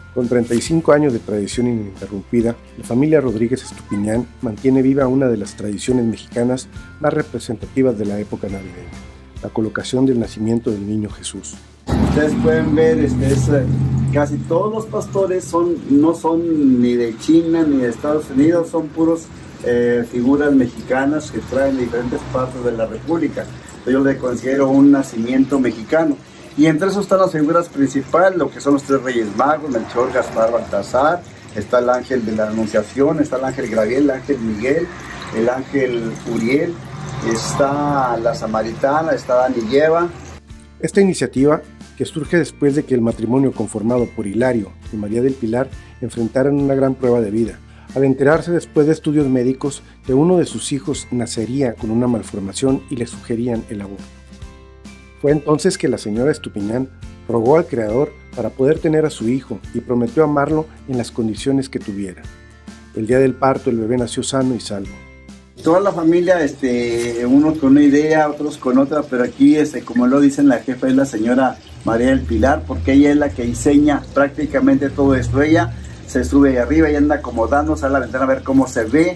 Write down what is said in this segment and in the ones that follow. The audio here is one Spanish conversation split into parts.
Con 35 años de tradición ininterrumpida, la familia Rodríguez Estupiñán mantiene viva una de las tradiciones mexicanas más representativas de la época navideña, la colocación del nacimiento del niño Jesús. Ustedes pueden ver, casi todos los pastores no son ni de China ni de Estados Unidos, son puros figuras mexicanas que traen de diferentes partes de la República. Yo le considero un nacimiento mexicano. Y entre esos están las figuras principales, lo que son los tres Reyes Magos, Melchor, Gaspar, Baltasar. Está el ángel de la Anunciación, está el ángel Gabriel, el ángel Miguel, el ángel Uriel, está la Samaritana, está Adán y Eva. Esta iniciativa, que surge después de que el matrimonio conformado por Hilario y María del Pilar enfrentaran una gran prueba de vida, al enterarse después de estudios médicos que uno de sus hijos nacería con una malformación y le sugerían el aborto. Fue entonces que la señora Estupiñán rogó al Creador para poder tener a su hijo y prometió amarlo en las condiciones que tuviera. El día del parto el bebé nació sano y salvo. Toda la familia, unos con una idea, otros con otra, pero aquí, como lo dicen, la jefa es la señora María del Pilar, porque ella es la que diseña prácticamente todo esto. Ella se sube ahí arriba y anda acomodando, sale a la ventana a ver cómo se ve.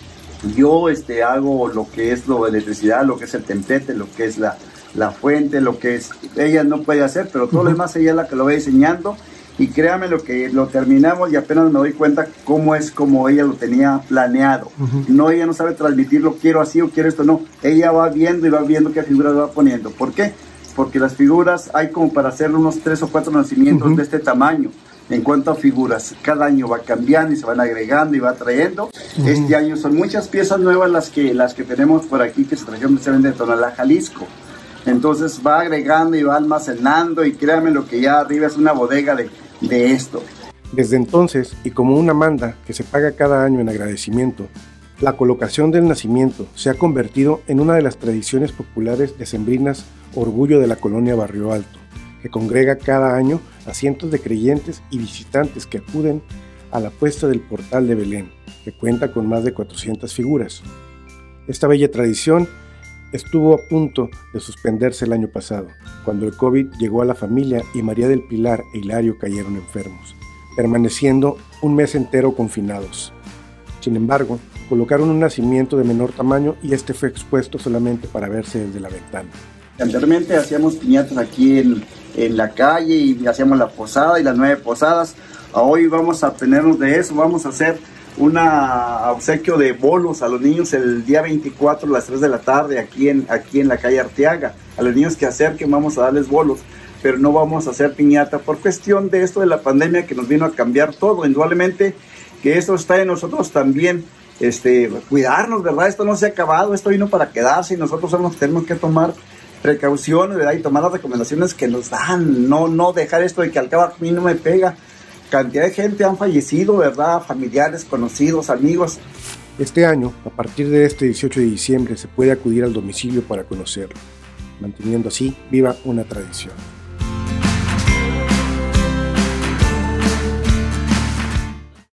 Yo hago lo que es la electricidad, lo que es el templete, lo que es la fuente, lo que es, ella no puede hacer, pero todo lo demás ella es la que lo va diseñando. Y créame, lo terminamos y apenas me doy cuenta cómo es como ella lo tenía planeado. No, ella no sabe transmitirlo, quiero así o quiero esto, no. Ella va viendo y va viendo qué figuras va poniendo. ¿Por qué? Porque las figuras hay como para hacer unos 3 o 4 nacimientos de este tamaño. En cuanto a figuras, cada año va cambiando y se van agregando y va trayendo. Este año son muchas piezas nuevas las que tenemos por aquí, que se trajeron de Tonalá, Jalisco. Entonces va agregando y va almacenando, y créanme lo que ya arriba es una bodega de esto. Desde entonces, y como una manda que se paga cada año en agradecimiento, la colocación del nacimiento se ha convertido en una de las tradiciones populares decembrinas, orgullo de la colonia Barrio Alto, que congrega cada año a cientos de creyentes y visitantes que acuden a la puesta del portal de Belén, que cuenta con más de 400 figuras. Esta bella tradición estuvo a punto de suspenderse el año pasado, cuando el COVID llegó a la familia y María del Pilar e Hilario cayeron enfermos, permaneciendo un mes entero confinados. Sin embargo, colocaron un nacimiento de menor tamaño y este fue expuesto solamente para verse desde la ventana. Anteriormente hacíamos piñatas aquí en la calle y hacíamos la posada y las 9 posadas. Hoy vamos a tenernos de eso, vamos a hacer una obsequio de bolos a los niños el día 24 a las 3 de la tarde aquí en la calle Arteaga. A los niños que acerquen vamos a darles bolos, pero no vamos a hacer piñata por cuestión de esto de la pandemia que nos vino a cambiar todo. Indudablemente que esto está en nosotros también, cuidarnos, ¿verdad? Esto no se ha acabado, esto vino para quedarse y nosotros somos los que tenemos que tomar precauciones, ¿verdad? Y tomar las recomendaciones que nos dan, no dejar esto de que al cabo a mí no me pega. Cantidad de gente han fallecido, ¿verdad? Familiares, conocidos, amigos. Este año, a partir de este 18 de diciembre, se puede acudir al domicilio para conocerlo, manteniendo así viva una tradición.